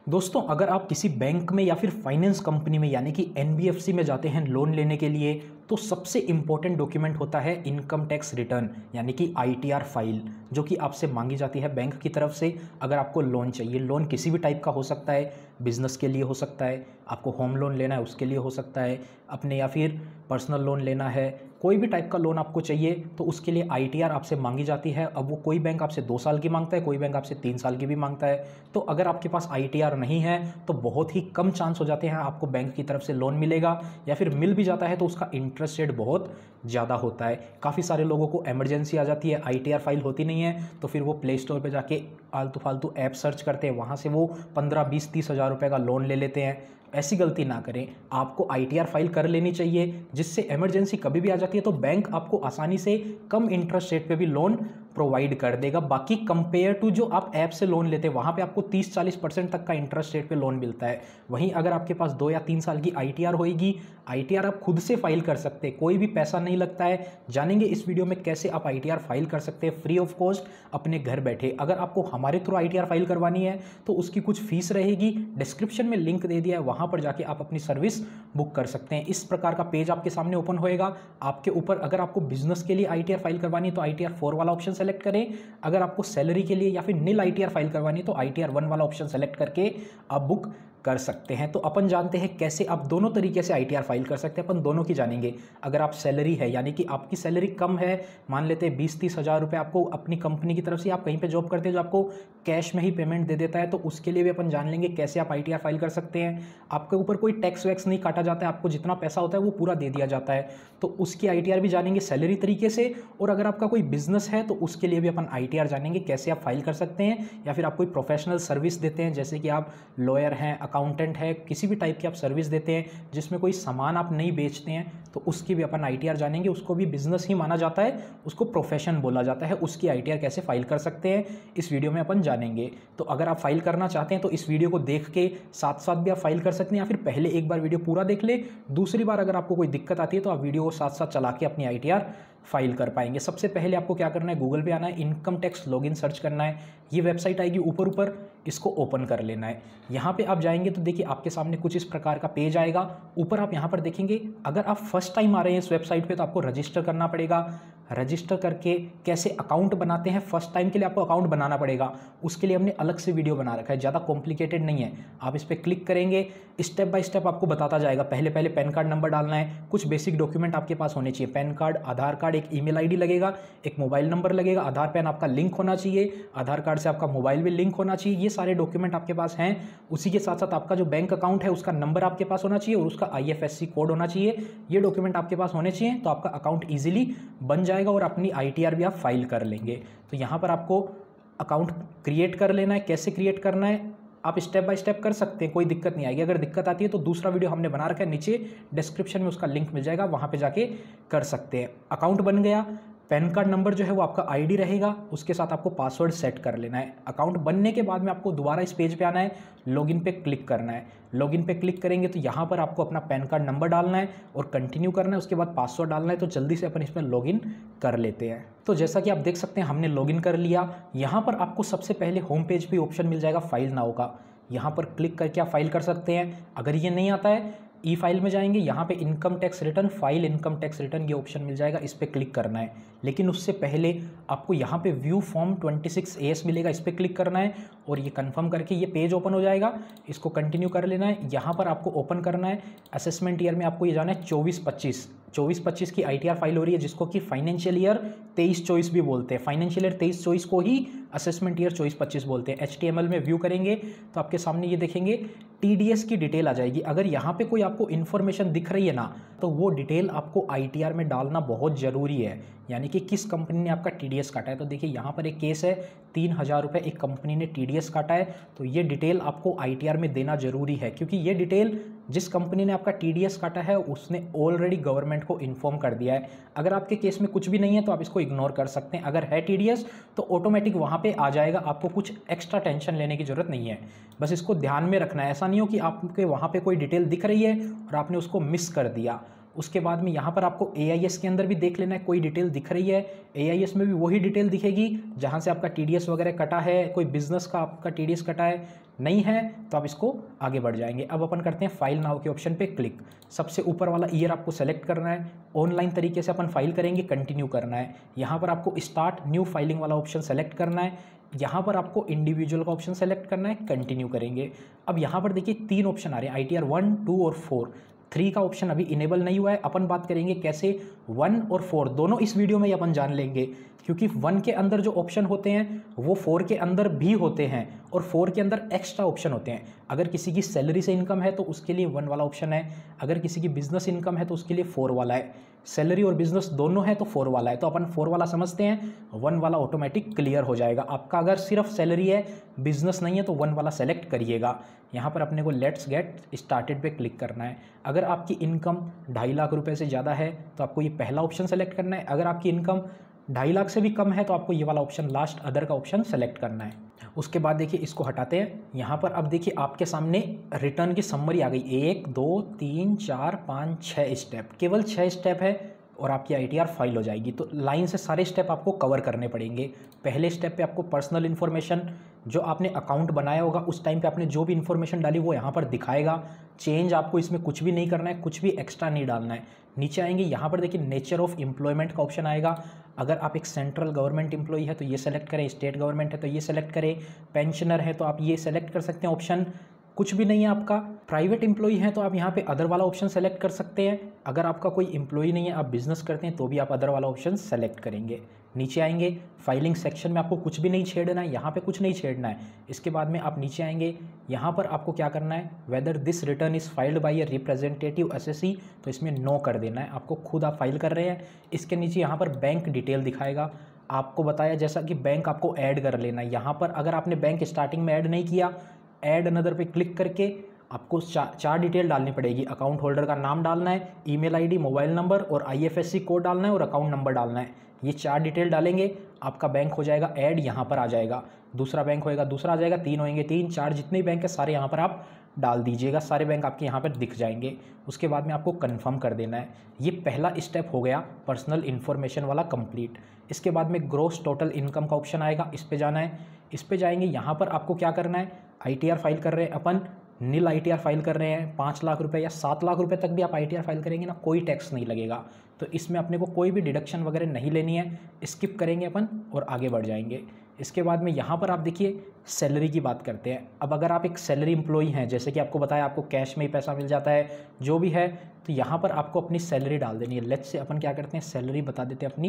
दोस्तों, अगर आप किसी बैंक में या फिर फाइनेंस कंपनी में यानी कि एनबीएफसी में जाते हैं लोन लेने के लिए, तो सबसे इम्पोर्टेंट डॉक्यूमेंट होता है इनकम टैक्स रिटर्न यानी कि आईटीआर फाइल, जो कि आपसे मांगी जाती है बैंक की तरफ से। अगर आपको लोन चाहिए, लोन किसी भी टाइप का हो सकता है, बिजनेस के लिए हो सकता है, आपको होम लोन लेना है उसके लिए हो सकता है, अपने या फिर पर्सनल लोन लेना है, कोई भी टाइप का लोन आपको चाहिए तो उसके लिए आईटीआर आपसे मांगी जाती है। अब वो कोई बैंक आपसे 2 साल की मांगता है, कोई बैंक आपसे 3 साल की भी मांगता है। तो अगर आपके पास आईटीआर नहीं है तो बहुत ही कम चांस हो जाते हैं आपको बैंक की तरफ से लोन मिलेगा, या फिर मिल भी जाता है तो उसका इंटरेस्ट रेट बहुत ज़्यादा होता है। काफ़ी सारे लोगों को इमरजेंसी आ जाती है, आईटीआर फाइल होती नहीं है, तो फिर वो प्ले स्टोर पर जाके आलतू फालतू ऐप सर्च करते हैं, वहाँ से वो 15-20-30 हज़ार रुपये का लोन ले लेते हैं। ऐसी गलती ना करें, आपको आईटीआर फाइल कर लेनी चाहिए, जिससे इमरजेंसी कभी भी आ जाती है तो बैंक आपको आसानी से कम इंटरेस्ट रेट पे भी लोन प्रोवाइड कर देगा। बाकी कंपेयर टू जो आप ऐप से लोन लेते हैं वहाँ पे आपको 30-40% तक का इंटरेस्ट रेट पे लोन मिलता है। वहीं अगर आपके पास 2 या 3 साल की आईटीआर होगी, आईटीआर आप खुद से फाइल कर सकते हैं, कोई भी पैसा नहीं लगता है। जानेंगे इस वीडियो में कैसे आप आईटीआर फाइल कर सकते हैं फ्री ऑफ कॉस्ट अपने घर बैठे। अगर आपको हमारे थ्रू आईटीआर फाइल करवानी है तो उसकी कुछ फीस रहेगी, डिस्क्रिप्शन में लिंक दे दिया है, वहाँ पर जाके आप अपनी सर्विस बुक कर सकते हैं। इस प्रकार का पेज आपके सामने ओपन होएगा। आपके ऊपर अगर आपको बिजनेस के लिए आईटीआर फाइल करवानी है तो आईटीआर 4 वाला ऑप्शन सेलेक्ट करें। अगर आपको सैलरी के लिए या फिर नील आईटीआर फाइल करवानी है तो आईटीआर 1 वाला ऑप्शन सेलेक्ट करके आप बुक कर सकते हैं। तो अपन जानते हैं कैसे आप दोनों तरीके से आईटीआर फाइल कर सकते हैं। अपन दोनों की जानेंगे। अगर आप सैलरी है यानी कि आपकी सैलरी कम है, मान लेते हैं 20-30 हज़ार रुपये आपको अपनी कंपनी की तरफ से, आप कहीं पे जॉब करते हैं जो आपको कैश में ही पेमेंट दे देता है, तो उसके लिए भी अपन जान लेंगे कैसे आप आईटीआर फाइल कर सकते हैं। आपके ऊपर कोई टैक्स वैक्स नहीं काटा जाता है, आपको जितना पैसा होता है वो पूरा दे दिया जाता है, तो उसकी आईटीआर भी जानेंगे सैलरी तरीके से। और अगर आपका कोई बिजनेस है तो उसके लिए भी अपन आईटीआर जानेंगे कैसे आप फाइल कर सकते हैं। या फिर आप कोई प्रोफेशनल सर्विस देते हैं, जैसे कि आप लॉयर हैं, अकाउंटेंट है, किसी भी टाइप की आप सर्विस देते हैं जिसमें कोई सामान आप नहीं बेचते हैं, तो उसकी भी अपन आईटीआर जानेंगे। उसको भी बिजनेस ही माना जाता है, उसको प्रोफेशन बोला जाता है। उसकी आईटीआर कैसे फाइल कर सकते हैं इस वीडियो में अपन जानेंगे। तो अगर आप फाइल करना चाहते हैं तो इस वीडियो को देख के साथ साथ भी आप फाइल कर सकते हैं, या फिर पहले एक बार वीडियो पूरा देख ले, दूसरी बार अगर आपको कोई दिक्कत आती है तो आप वीडियो को साथ साथ चला के अपनी आईटीआर फाइल कर पाएंगे। सबसे पहले आपको क्या करना है, गूगल पे आना है, इनकम टैक्स लॉगिन सर्च करना है। ये वेबसाइट आएगी ऊपर ऊपर, इसको ओपन कर लेना है। यहाँ पे आप जाएंगे तो देखिए आपके सामने कुछ इस प्रकार का पेज आएगा। ऊपर आप यहाँ पर देखेंगे, अगर आप फर्स्ट टाइम आ रहे हैं इस वेबसाइट पे तो आपको रजिस्टर करना पड़ेगा। रजिस्टर करके कैसे अकाउंट बनाते हैं, फर्स्ट टाइम के लिए आपको अकाउंट बनाना पड़ेगा। उसके लिए हमने अलग से वीडियो बना रखा है, ज़्यादा कॉम्प्लिकेटेड नहीं है। आप इस पर क्लिक करेंगे, स्टेप बाय स्टेप आपको बताता जाएगा। पहले पहले पैन कार्ड नंबर डालना है, कुछ बेसिक डॉक्यूमेंट आपके पास होने चाहिए, पैन कार्ड, आधार कार्ड, एक ईमेल आईडी लगेगा, एक मोबाइल नंबर लगेगा, आधार पैन आपका लिंक होना चाहिए, आधार कार्ड से आपका मोबाइल भी लिंक होना चाहिए। ये सारे डॉक्यूमेंट आपके पास हैं। उसी के साथ साथ आपका जो बैंक अकाउंट है उसका नंबर आपके पास होना चाहिए और उसका आईएफएससी कोड होना चाहिए। ये डॉक्यूमेंट आपके पास होने चाहिए, तो आपका अकाउंट ईजिली बन जाएगा और अपनी आईटीआर भी आप फाइल कर लेंगे। तो यहाँ पर आपको अकाउंट क्रिएट कर लेना है। कैसे क्रिएट करना है आप स्टेप बाय स्टेप कर सकते हैं, कोई दिक्कत नहीं आएगी। अगर दिक्कत आती है तो दूसरा वीडियो हमने बना रखा है, नीचे डिस्क्रिप्शन में उसका लिंक मिल जाएगा, वहाँ पे जाके कर सकते हैं। अकाउंट बन गया, पैन कार्ड नंबर जो है वो आपका आईडी रहेगा, उसके साथ आपको पासवर्ड सेट कर लेना है। अकाउंट बनने के बाद में आपको दोबारा इस पेज पे आना है, लॉगिन पे क्लिक करना है। लॉगिन पे क्लिक करेंगे तो यहाँ पर आपको अपना पैन कार्ड नंबर डालना है और कंटिन्यू करना है, उसके बाद पासवर्ड डालना है। तो जल्दी से अपन इसमें लॉगिन कर लेते हैं। तो जैसा कि आप देख सकते हैं हमने लॉगिन कर लिया। यहाँ पर आपको सबसे पहले होम पेज पे ऑप्शन मिल जाएगा फाइल नाउ का, यहाँ पर क्लिक करके आप फाइल कर सकते हैं। अगर ये नहीं आता है, ई फाइल में जाएंगे, यहाँ पे income tax return, file income tax return, ये ऑप्शन मिल जाएगा, इस पर क्लिक करना है। लेकिन उससे पहले आपको यहाँ पे व्यू फॉर्म 26AS मिलेगा, इस पर क्लिक करना है और ये कंफर्म करके ये पेज ओपन हो जाएगा। इसको कंटिन्यू कर लेना है। यहाँ पर आपको ओपन करना है असेसमेंट ईयर में, आपको ये जाना है 24-25 की आईटीआर फाइल हो रही है, जिसको कि फाइनेंशियल ईयर 23-24 भी बोलते हैं। फाइनेंशियल ईयर 23-24 को ही असेसमेंट ईयर 24-25 बोलते हैं। HTML में व्यू करेंगे तो आपके सामने ये देखेंगे TDS की डिटेल आ जाएगी। अगर यहाँ पे कोई आपको इन्फॉर्मेशन दिख रही है ना, तो वो डिटेल आपको आईटीआर में डालना बहुत ज़रूरी है, यानी कि किस कंपनी ने आपका TDS काटा है। तो देखिए यहाँ पर एक केस है, 3,000 रुपये एक कंपनी ने TDS काटा है, तो ये डिटेल आपको आईटीआर में देना जरूरी है, क्योंकि ये डिटेल जिस कंपनी ने आपका TDS काटा है उसने ऑलरेडी गवर्नमेंट को इन्फॉर्म कर दिया है। अगर आपके केस में कुछ भी नहीं है तो आप इसको इग्नोर कर सकते हैं। अगर है TDS तो ऑटोमेटिक वहाँ पे आ जाएगा, आपको कुछ एक्स्ट्रा टेंशन लेने की ज़रूरत नहीं है। बस इसको ध्यान में रखना है, ऐसा नहीं हो कि आपके वहाँ पे कोई डिटेल दिख रही है और आपने उसको मिस कर दिया। उसके बाद में यहाँ पर आपको AIS के अंदर भी देख लेना है, कोई डिटेल दिख रही है AIS में भी वही डिटेल दिखेगी जहाँ से आपका TDS वगैरह कटा है। कोई बिजनेस का आपका TDS कटा है नहीं है तो आप इसको आगे बढ़ जाएंगे। अब अपन करते हैं फाइल नाउ के ऑप्शन पे क्लिक। सबसे ऊपर वाला ईयर आपको सेलेक्ट करना है, ऑनलाइन तरीके से अपन फाइल करेंगे, कंटिन्यू करना है। यहाँ पर आपको स्टार्ट न्यू फाइलिंग वाला ऑप्शन सेलेक्ट करना है, यहाँ पर आपको इंडिविजुअल का ऑप्शन सेलेक्ट करना है, कंटिन्यू करेंगे। अब यहाँ पर देखिए 3 ऑप्शन आ रहे हैं, ITR 1, 2 और 4। 3 का ऑप्शन अभी इनेबल नहीं हुआ है। अपन बात करेंगे कैसे 1 और 4 दोनों इस वीडियो में ही अपन जान लेंगे, क्योंकि 1 के अंदर जो ऑप्शन होते हैं वो 4 के अंदर भी होते हैं और 4 के अंदर एक्स्ट्रा ऑप्शन होते हैं। अगर किसी की सैलरी से इनकम है तो उसके लिए 1 वाला ऑप्शन है, अगर किसी की बिजनेस इनकम है तो उसके लिए 4 वाला है। सैलरी और बिजनेस दोनों है तो 4 वाला है, तो अपन 4 वाला समझते हैं, 1 वाला ऑटोमेटिक क्लियर हो जाएगा आपका। अगर सिर्फ सैलरी है, बिजनेस नहीं है, तो 1 वाला सेलेक्ट करिएगा। यहाँ पर अपने को लेट्स गेट स्टार्टेड पे क्लिक करना है। अगर आपकी इनकम 2.5 लाख रुपए से ज़्यादा है तो आपको ये पहला ऑप्शन सेलेक्ट करना है। अगर आपकी इनकम 2.5 लाख से भी कम है तो आपको ये वाला ऑप्शन लास्ट अदर का ऑप्शन सेलेक्ट करना है। उसके बाद देखिए इसको हटाते हैं। यहाँ पर अब देखिए आपके सामने रिटर्न की समरी आ गई। 1, 2, 3, 4, 5, 6 स्टेप, केवल 6 स्टेप है और आपकी ITR फाइल हो जाएगी। तो लाइन से सारे स्टेप आपको कवर करने पड़ेंगे। पहले स्टेप पे आपको पर्सनल इन्फॉर्मेशन, जो आपने अकाउंट बनाया होगा उस टाइम पे आपने जो भी इन्फॉर्मेशन डाली वो यहाँ पर दिखाएगा। चेंज आपको इसमें कुछ भी नहीं करना है, कुछ भी एक्स्ट्रा नहीं डालना है। नीचे आएंगे, यहाँ पर देखिए नेचर ऑफ एम्प्लॉयमेंट का ऑप्शन आएगा। अगर आप एक सेंट्रल गवर्नमेंट एम्प्लॉई है तो ये सेलेक्ट करें, स्टेट गवर्नमेंट है तो ये सेलेक्ट करें, पेंशनर है तो आप ये सेलेक्ट कर सकते हैं ऑप्शन। कुछ भी नहीं है आपका, प्राइवेट एम्प्लॉई है तो आप यहाँ पे अदर वाला ऑप्शन सेलेक्ट कर सकते हैं। अगर आपका कोई एम्प्लॉई नहीं है, आप बिजनेस करते हैं तो भी आप अदर वाला ऑप्शन सेलेक्ट करेंगे। नीचे आएंगे, फाइलिंग सेक्शन में आपको कुछ भी नहीं छेड़ना है, यहाँ पे कुछ नहीं छेड़ना है। इसके बाद में आप नीचे आएंगे, यहाँ पर आपको क्या करना है, whether this return is filed by a representative SSE, तो इसमें नो कर देना है। आपको खुद आप फाइल कर रहे हैं। इसके नीचे यहाँ पर बैंक डिटेल दिखाएगा। आपको बताया जैसा कि बैंक आपको ऐड कर लेना है। यहाँ पर अगर आपने बैंक स्टार्टिंग में ऐड नहीं किया, ऐड अनदर पे क्लिक करके आपको चार डिटेल डालनी पड़ेगी। अकाउंट होल्डर का नाम डालना है, ईमेल ID, मोबाइल नंबर और IFSC कोड डालना है और अकाउंट नंबर डालना है। ये 4 डिटेल डालेंगे, आपका बैंक हो जाएगा ऐड, यहाँ पर आ जाएगा। दूसरा बैंक होएगा, दूसरा आ जाएगा, 3 होंगे 3, 4 जितने भी बैंक है सारे यहाँ पर आप डाल दीजिएगा। सारे बैंक आपके यहाँ पर दिख जाएंगे। उसके बाद में आपको कंफर्म कर देना है। ये पहला स्टेप हो गया पर्सनल इन्फॉर्मेशन वाला कंप्लीट। इसके बाद में ग्रॉस टोटल इनकम का ऑप्शन आएगा, इस पे जाना है। इस पे जाएंगे, यहाँ पर आपको क्या करना है, ITR फाइल कर रहे हैं अपन, नील ITR फाइल कर रहे हैं 5 लाख रुपए या 7 लाख रुपए तक भी आप ITR फाइल करेंगे ना, कोई टैक्स नहीं लगेगा। तो इसमें अपने को कोई भी डिडक्शन वगैरह नहीं लेनी है, स्किप करेंगे अपन और आगे बढ़ जाएंगे। इसके बाद में यहाँ पर आप देखिए सैलरी की बात करते हैं। अब अगर आप एक सैलरी एम्प्लॉई हैं, जैसे कि आपको बताया आपको कैश में ही पैसा मिल जाता है जो भी है, तो यहाँ पर आपको अपनी सैलरी डाल देनी है। लेट्स से अपन क्या करते हैं, सैलरी बता देते हैं अपनी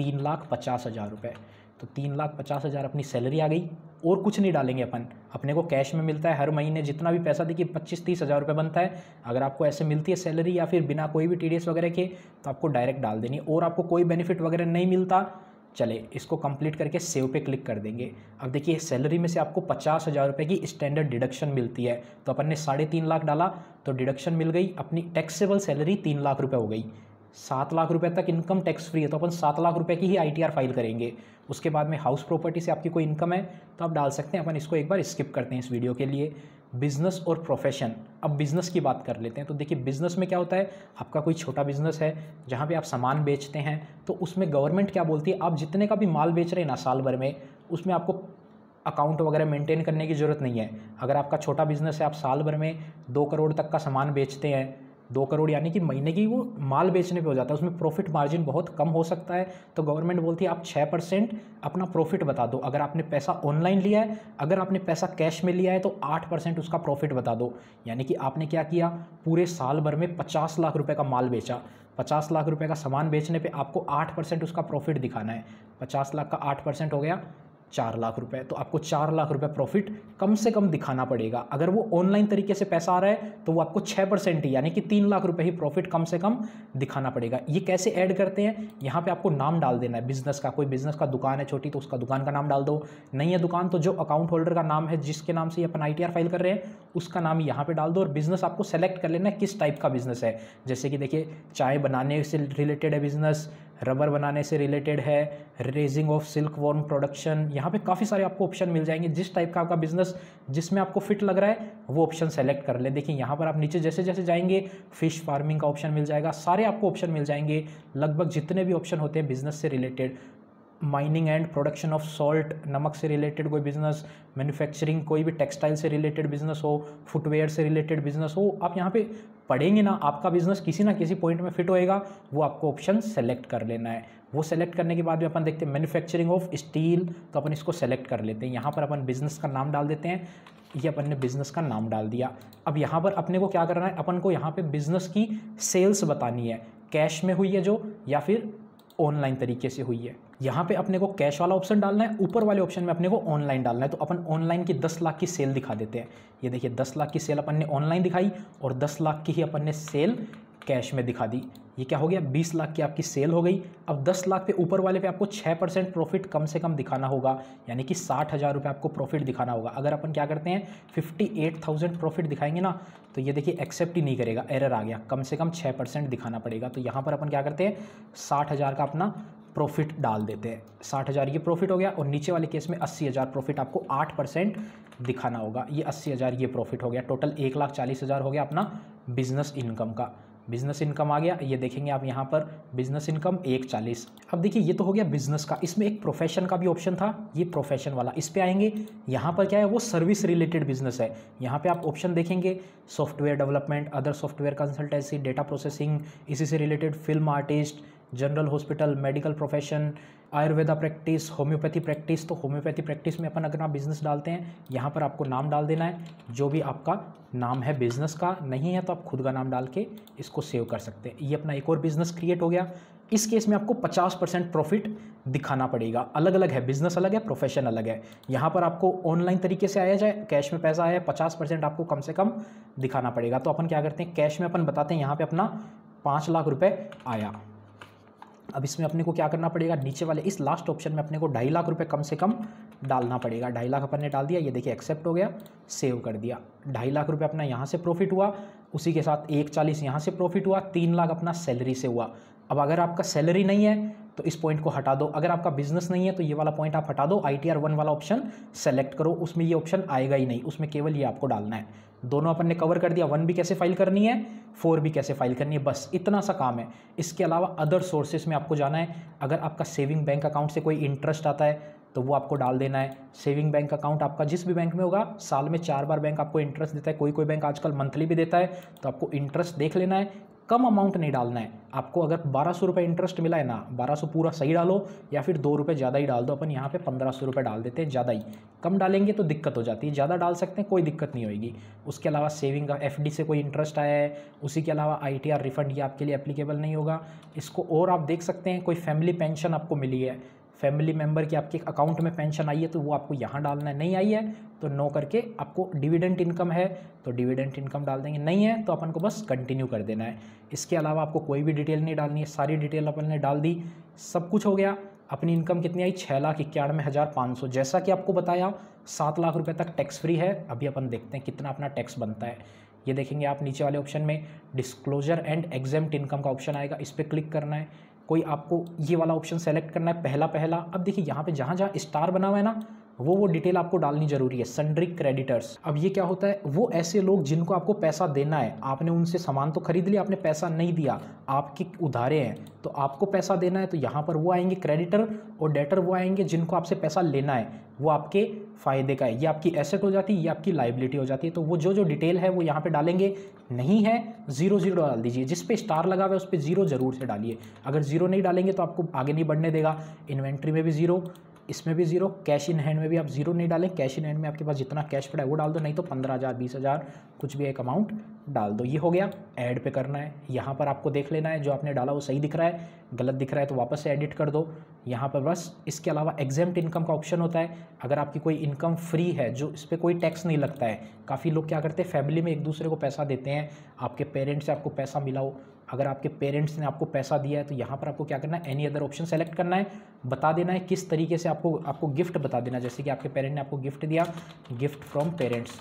3,50,000 रुपये। तो 3,50,000 अपनी सैलरी आ गई और कुछ नहीं डालेंगे अपन। अपने को कैश में मिलता है हर महीने जितना भी पैसा, देखिए 25-30 हज़ार रुपये बनता है। अगर आपको ऐसे मिलती है सैलरी या फिर बिना कोई भी TDS वगैरह के, तो आपको डायरेक्ट डाल देनी। और आपको कोई बेनिफिट वगैरह नहीं मिलता, चले इसको कंप्लीट करके सेव पे क्लिक कर देंगे। अब देखिए सैलरी में से आपको 50,000 रुपये की स्टैंडर्ड डिडक्शन मिलती है। तो अपन ने 3.5 लाख डाला तो डिडक्शन मिल गई, अपनी टैक्सेबल सैलरी 3 लाख रुपये हो गई। 7 लाख रुपए तक इनकम टैक्स फ्री है, तो अपन 7 लाख रुपए की ही ITR फाइल करेंगे। उसके बाद में हाउस प्रॉपर्टी से आपकी कोई इनकम है तो आप डाल सकते हैं। अपन इसको एक बार स्किप करते हैं इस वीडियो के लिए। बिजनेस और प्रोफेशन, अब बिजनेस की बात कर लेते हैं। तो देखिए बिजनेस में क्या होता है, आपका कोई छोटा बिजनेस है जहाँ पे आप सामान बेचते हैं, तो उसमें गवर्नमेंट क्या बोलती है, आप जितने का भी माल बेच रहे हैं ना साल भर में, उसमें आपको अकाउंट वगैरह मेंटेन करने की ज़रूरत नहीं है। अगर आपका छोटा बिजनेस है, आप साल भर में 2 करोड़ तक का सामान बेचते हैं, 2 करोड़ यानी कि महीने की वो माल बेचने पे हो जाता है, उसमें प्रॉफिट मार्जिन बहुत कम हो सकता है। तो गवर्नमेंट बोलती है आप 6% अपना प्रॉफिट बता दो। अगर आपने पैसा ऑनलाइन लिया है, अगर आपने पैसा कैश में लिया है तो 8% उसका प्रॉफिट बता दो। यानी कि आपने क्या किया, पूरे साल भर में 50 लाख रुपए का माल बेचा, 50 लाख रुपए का सामान बेचने पे आपको 8% उसका प्रॉफिट दिखाना है। 50 लाख का 8% हो गया 4 लाख रुपए, तो आपको 4 लाख रुपए प्रॉफिट कम से कम दिखाना पड़ेगा। अगर वो ऑनलाइन तरीके से पैसा आ रहा है तो वो आपको 6% ही यानी कि 3 लाख रुपए ही प्रॉफिट कम से कम दिखाना पड़ेगा। ये कैसे ऐड करते हैं, यहाँ पे आपको नाम डाल देना है बिजनेस का। कोई बिजनेस का दुकान है छोटी तो उसका दुकान का नाम डाल दो, नहीं है दुकान तो जो अकाउंट होल्डर का नाम है जिसके नाम से अपन ITR फाइल कर रहे हैं उसका नाम यहाँ पे डाल दो। और बिजनेस आपको सेलेक्ट कर लेना है किस टाइप का बिजनेस है। जैसे कि देखिए चाय बनाने से रिलेटेड है बिजनेस, रबर बनाने से रिलेटेड है, raising of silkworm production, यहाँ पे काफ़ी सारे आपको ऑप्शन मिल जाएंगे। जिस टाइप का आपका बिजनेस जिसमें आपको फिट लग रहा है वो ऑप्शन सेलेक्ट कर ले। देखिए यहाँ पर आप नीचे जैसे जैसे जाएंगे फिश फार्मिंग का ऑप्शन मिल जाएगा, सारे आपको ऑप्शन मिल जाएंगे। लगभग जितने भी ऑप्शन होते हैं बिजनेस से related mining and production of salt, नमक से रिलेटेड कोई बिजनेस, मैन्युफैक्चरिंग कोई भी टेक्सटाइल से रिलेटेड बिजनेस हो, फुटवेयर से रिलेटेड बिजनेस हो, आप यहाँ पे पढ़ेंगे ना, आपका बिजनेस किसी ना किसी पॉइंट में फिट होएगा, वो आपको ऑप्शन सेलेक्ट कर लेना है। वो सेलेक्ट करने के बाद भी अपन देखते हैं मैन्युफैक्चरिंग ऑफ स्टील, तो अपन इसको सेलेक्ट कर लेते हैं। यहाँ पर अपन बिजनेस का नाम डाल देते हैं, ये अपन ने बिजनेस का नाम डाल दिया। अब यहाँ पर अपने को क्या करना है, अपन को यहाँ पे बिजनेस की सेल्स बतानी है, कैश में हुई है जो या फिर ऑनलाइन तरीके से हुई है। यहाँ पे अपने को कैश वाला ऑप्शन डालना है, ऊपर वाले ऑप्शन में अपने को ऑनलाइन डालना है। तो अपन ऑनलाइन की 10 लाख की सेल दिखा देते हैं। ये देखिए 10 लाख की सेल अपन ने ऑनलाइन दिखाई और 10 लाख की ही अपन ने सेल कैश में दिखा दी। ये क्या हो गया, 20 लाख की आपकी सेल हो गई। अब 10 लाख पे ऊपर वाले पे आपको 6% प्रॉफिट कम से कम दिखाना होगा, यानी कि 60,000 रुपये आपको प्रॉफिट दिखाना होगा। अगर अपन क्या करते हैं 58,000 प्रॉफिट दिखाएंगे ना, तो ये देखिए एक्सेप्ट ही नहीं करेगा, एरर आ गया, कम से कम 6% दिखाना पड़ेगा। तो यहाँ पर अपन क्या करते हैं 60,000 का अपना प्रॉफिट डाल देते हैं। 60,000 ये प्रॉफिट हो गया और नीचे वाले केस में 80,000 प्रॉफिट आपको 8% दिखाना होगा। ये 80,000 ये प्रॉफिट हो गया, टोटल 1,40,000 हो गया अपना बिजनेस इनकम का। बिजनेस इनकम आ गया, ये देखेंगे आप यहाँ पर बिजनेस इनकम 1,40। अब देखिए ये तो हो गया बिजनेस का, इसमें एक प्रोफेशन का भी ऑप्शन था, ये प्रोफेशन वाला, इस पे आएंगे। यहाँ पर क्या है, वो सर्विस रिलेटेड बिजनेस है। यहाँ पे आप ऑप्शन देखेंगे software development, other software consultancy, data processing, इसी से related film artist, general hospital, medical profession, Ayurveda practice, homeopathy practice. तो होम्योपैथी प्रैक्टिस में अपन अगर आप बिजनेस डालते हैं, यहाँ पर आपको नाम डाल देना है जो भी आपका नाम है बिजनेस का, नहीं है तो आप खुद का नाम डाल के इसको सेव कर सकते हैं। ये अपना एक और बिजनेस क्रिएट हो गया। इस केस में आपको 50% प्रॉफिट दिखाना पड़ेगा। अलग अलग है, बिजनेस अलग है, प्रोफेशन अलग है। यहाँ पर आपको ऑनलाइन तरीके से आया जाए, कैश में पैसा आया, 50% आपको कम से कम दिखाना पड़ेगा। तो अपन क्या करते हैं, कैश में अपन बताते हैं यहाँ पे अपना 5 लाख रुपए आया। अब इसमें अपने को क्या करना पड़ेगा, नीचे वाले इस लास्ट ऑप्शन में अपने को 2.5 लाख रुपए कम से कम डालना पड़ेगा। 2.5 लाख अपन ने डाल दिया, ये देखिए एक्सेप्ट हो गया, सेव कर दिया। 2.5 लाख रुपए अपना यहाँ से प्रॉफिट हुआ, उसी के साथ 1,40 यहाँ से प्रॉफिट हुआ, 3 लाख अपना सैलरी से हुआ। अब अगर आपका सैलरी नहीं है तो इस पॉइंट को हटा दो, अगर आपका बिजनेस नहीं है तो ये वाला पॉइंट आप हटा दो, ITR 1 वाला ऑप्शन सेलेक्ट करो, उसमें ये ऑप्शन आएगा ही नहीं, उसमें केवल ये आपको डालना है। दोनों अपन ने कवर कर दिया, 1 भी कैसे फाइल करनी है, 4 भी कैसे फाइल करनी है, बस इतना सा काम है। इसके अलावा अदर सोर्सेस में आपको जाना है। अगर आपका सेविंग बैंक अकाउंट से कोई इंटरेस्ट आता है तो वो आपको डाल देना है। सेविंग बैंक अकाउंट आपका जिस भी बैंक में होगा, साल में 4 बार बैंक आपको इंटरेस्ट देता है, कोई कोई बैंक आजकल मंथली भी देता है, तो आपको इंटरेस्ट देख लेना है। कम अमाउंट नहीं डालना है आपको। अगर 1200 रुपये इंटरेस्ट मिला है ना, 1200 पूरा सही डालो या फिर 2 रुपये ज़्यादा ही डाल दो। अपन यहाँ पे 1500 रुपये डाल देते हैं, ज़्यादा ही। कम डालेंगे तो दिक्कत हो जाती है, ज़्यादा डाल सकते हैं, कोई दिक्कत नहीं होगी। उसके अलावा सेविंग का FD से कोई इंटरेस्ट आया है, उसी के अलावा ITR रिफंड ये आपके लिए एप्लीकेबल नहीं होगा इसको। और आप देख सकते हैं कोई फैमिली पेंशन आपको मिली है, फैमिली मेंबर की आपके अकाउंट में पेंशन आई है तो वो आपको यहाँ डालना है। नहीं आई है तो नो करके, आपको डिविडेंड इनकम है तो डिविडेंड इनकम डाल देंगे, नहीं है तो अपन को बस कंटिन्यू कर देना है। इसके अलावा आपको कोई भी डिटेल नहीं डालनी है, सारी डिटेल अपन ने डाल दी, सब कुछ हो गया। अपनी इनकम कितनी आई, 6,91,500। जैसा कि आपको बताया 7 लाख रुपये तक टैक्स फ्री है। अभी अपन देखते हैं कितना अपना टैक्स बनता है। ये देखेंगे आप नीचे वाले ऑप्शन में डिस्क्लोजर एंड एग्जेम्प्ट इनकम का ऑप्शन आएगा, इस पर क्लिक करना है। कोई आपको ये वाला ऑप्शन सेलेक्ट करना है, पहला। अब देखिए यहाँ पे जहाँ जहाँ स्टार बना हुआ है ना, वो डिटेल आपको डालनी जरूरी है। सन्ड्री क्रेडिटर्स, अब ये क्या होता है, वो ऐसे लोग जिनको आपको पैसा देना है, आपने उनसे सामान तो खरीद लिया, आपने पैसा नहीं दिया, आपके उधारे हैं तो आपको पैसा देना है, तो यहाँ पर वो आएंगे क्रेडिटर, और डेटर वो आएंगे जिनको आपसे पैसा लेना है, वो आपके फ़ायदे का है। ये आपकी एसेट हो जाती है, ये आपकी लाइबिलिटी हो जाती है। तो वो जो डिटेल है वो यहाँ पे डालेंगे। नहीं है 0 डाल दीजिए, जिस पे स्टार लगा हुआ है उस पर 0 जरूर से डालिए। अगर 0 नहीं डालेंगे तो आपको आगे नहीं बढ़ने देगा। इन्वेंट्री में भी 0, इसमें भी 0, कैश इन हैंड में भी आप 0 नहीं डालें। कैश इन हैंड में आपके पास जितना कैश पड़ा है वो डाल दो, नहीं तो 15,000 20,000 कुछ भी एक अमाउंट डाल दो। ये हो गया। ऐड पे करना है, यहाँ पर आपको देख लेना है जो आपने डाला वो सही दिख रहा है, गलत दिख रहा है तो वापस से एडिट कर दो यहाँ पर बस। इसके अलावा एग्जेम्प्ट इनकम का ऑप्शन होता है। अगर आपकी कोई इनकम फ्री है जो इस पर कोई टैक्स नहीं लगता है, काफ़ी लोग क्या करते हैं फैमिली में एक दूसरे को पैसा देते हैं, आपके पेरेंट्स से आपको पैसा मिला हो, अगर आपके पेरेंट्स ने आपको पैसा दिया है तो यहाँ पर आपको क्या करना है, एनी अदर ऑप्शन सेलेक्ट करना है, बता देना है किस तरीके से आपको गिफ्ट बता देना। जैसे कि आपके पेरेंट ने आपको गिफ्ट दिया, गिफ्ट फ्रॉम पेरेंट्स,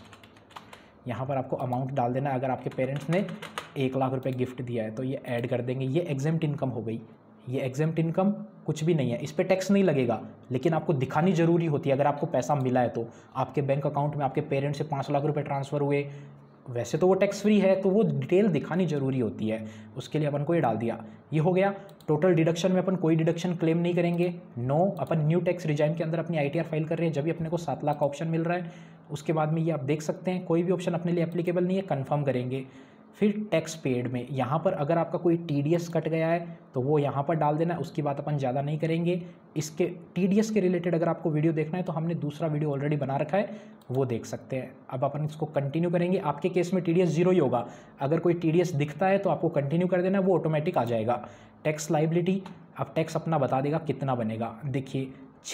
यहाँ पर आपको अमाउंट डाल देना है। अगर आपके पेरेंट्स ने 1 लाख रुपए गिफ्ट दिया है तो ये ऐड कर देंगे। ये एग्जेम्प्ट इनकम हो गई। ये एग्जेम्प्ट इनकम कुछ भी नहीं है, इस पर टैक्स नहीं लगेगा, लेकिन आपको दिखानी जरूरी होती है। अगर आपको पैसा मिला है तो आपके बैंक अकाउंट में आपके पेरेंट्स से 5 लाख रुपए ट्रांसफ़र हुए, वैसे तो वो टैक्स फ्री है, तो वो डिटेल दिखानी ज़रूरी होती है, उसके लिए अपन को ये डाल दिया। ये हो गया। टोटल डिडक्शन में अपन कोई डिडक्शन क्लेम नहीं करेंगे। नो, अपन न्यू टैक्स रिजाइम के अंदर अपनी ITR फाइल कर रहे हैं, जब भी अपने को 7 लाख का ऑप्शन मिल रहा है। उसके बाद में ये आप देख सकते हैं कोई भी ऑप्शन अपने लिए एप्लीकेबल नहीं है, कन्फर्म करेंगे। फिर टैक्स पेड में यहाँ पर अगर आपका कोई TDS कट गया है तो वो यहाँ पर डाल देना है, उसकी बात अपन ज़्यादा नहीं करेंगे। इसके TDS के रिलेटेड अगर आपको वीडियो देखना है तो हमने दूसरा वीडियो ऑलरेडी बना रखा है, वो देख सकते हैं। अब अपन इसको कंटिन्यू करेंगे। आपके केस में TDS 0 ही होगा, अगर कोई TDS दिखता है तो आपको कंटिन्यू कर देना है, वो ऑटोमेटिक आ जाएगा। टैक्स लाइबिलिटी, अब टैक्स अपना बता देगा कितना बनेगा। देखिए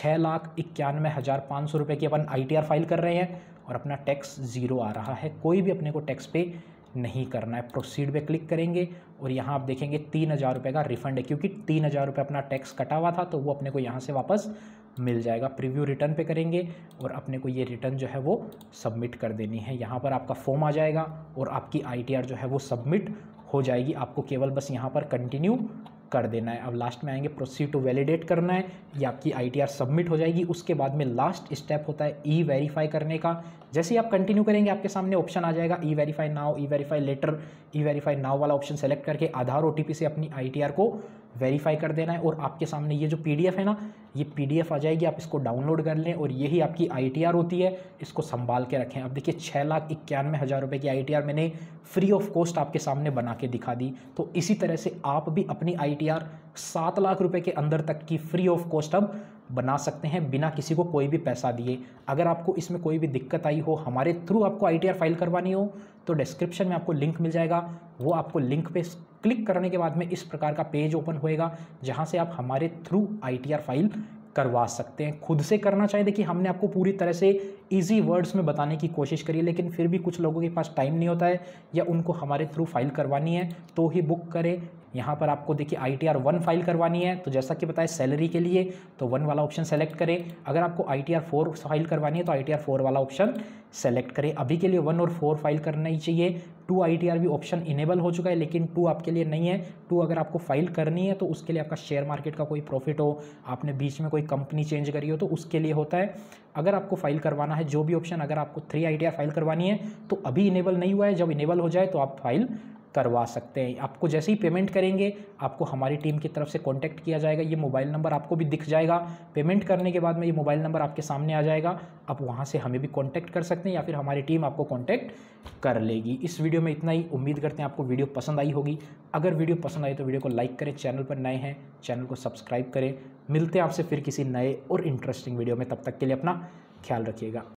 6,91,500 रुपये की अपन ITR फाइल कर रहे हैं और अपना टैक्स 0 आ रहा है, कोई भी अपने को टैक्स पे नहीं करना है। प्रोसीड पे क्लिक करेंगे और यहाँ आप देखेंगे 3,000 रुपये का रिफंड है, क्योंकि 3,000 रुपये अपना टैक्स कटा हुआ था तो वो अपने को यहाँ से वापस मिल जाएगा। प्रीव्यू रिटर्न पे करेंगे और अपने को ये रिटर्न जो है वो सबमिट कर देनी है। यहाँ पर आपका फॉर्म आ जाएगा और आपकी ITR जो है वो सबमिट हो जाएगी। आपको केवल बस यहाँ पर कंटिन्यू कर देना है। अब लास्ट में आएंगे प्रोसीड टू वैलिडेट करना है, ये आपकी ITR सबमिट हो जाएगी। उसके बाद में लास्ट स्टेप होता है E-वेरीफाई करने का। जैसे ही आप कंटिन्यू करेंगे आपके सामने ऑप्शन आ जाएगा e verify now, e verify later. E verify now वाला ऑप्शन सेलेक्ट करके आधार OTP से अपनी ITR को वेरीफाई कर देना है और आपके सामने ये जो PDF है ना, ये PDF आ जाएगी, आप इसको डाउनलोड कर लें और यही आपकी ITR होती है। इसको संभाल के रखें। अब देखिए 6,91,000 रुपये की ITR मैंने फ्री ऑफ कॉस्ट आपके सामने बना के दिखा दी। तो इसी तरह से आप भी अपनी ITR 7 लाख रुपए के अंदर तक की फ्री ऑफ कॉस्ट अब बना सकते हैं, बिना किसी को कोई भी पैसा दिए। अगर आपको इसमें कोई भी दिक्कत आई हो, हमारे थ्रू आपको ITR फाइल करवानी हो, तो डिस्क्रिप्शन में आपको लिंक मिल जाएगा। वो आपको लिंक पे क्लिक करने के बाद में इस प्रकार का पेज ओपन होएगा, जहां से आप हमारे थ्रू ITR फाइल करवा सकते हैं। खुद से करना चाहिए, देखिए हमने आपको पूरी तरह से इजी वर्ड्स में बताने की कोशिश करी है, लेकिन फिर भी कुछ लोगों के पास टाइम नहीं होता है या उनको हमारे थ्रू फाइल करवानी है तो ही बुक करें। यहाँ पर आपको देखिए ITR 1 फाइल करवानी है, तो जैसा कि बताया सैलरी के लिए तो 1 वाला ऑप्शन सेलेक्ट करें। अगर आपको ITR 4 फाइल करवानी है तो ITR 4 वाला ऑप्शन सेलेक्ट करें। अभी के लिए 1 और 4 फाइल करना ही चाहिए। 2 ITR भी ऑप्शन इनेबल हो चुका है, लेकिन 2 आपके लिए नहीं है। 2 अगर आपको फाइल करनी है तो उसके लिए आपका शेयर मार्केट का कोई प्रॉफिट हो, आपने बीच में कोई कंपनी चेंज करी हो, तो उसके लिए होता है। अगर आपको फाइल करवाना है जो भी ऑप्शन, अगर आपको 3 ITR फाइल करवानी है तो अभी इनेबल नहीं हुआ है, जब इनेबल हो जाए तो आप फाइल करवा सकते हैं। आपको जैसे ही पेमेंट करेंगे आपको हमारी टीम की तरफ से कांटेक्ट किया जाएगा। ये मोबाइल नंबर आपको भी दिख जाएगा। पेमेंट करने के बाद में ये मोबाइल नंबर आपके सामने आ जाएगा, आप वहाँ से हमें भी कांटेक्ट कर सकते हैं या फिर हमारी टीम आपको कांटेक्ट कर लेगी। इस वीडियो में इतना ही। उम्मीद करते हैं आपको वीडियो पसंद आई होगी। अगर वीडियो पसंद आई तो वीडियो को लाइक करें, चैनल पर नए हैं चैनल को सब्सक्राइब करें। मिलते हैं आपसे फिर किसी नए और इंटरेस्टिंग वीडियो में, तब तक के लिए अपना ख्याल रखिएगा।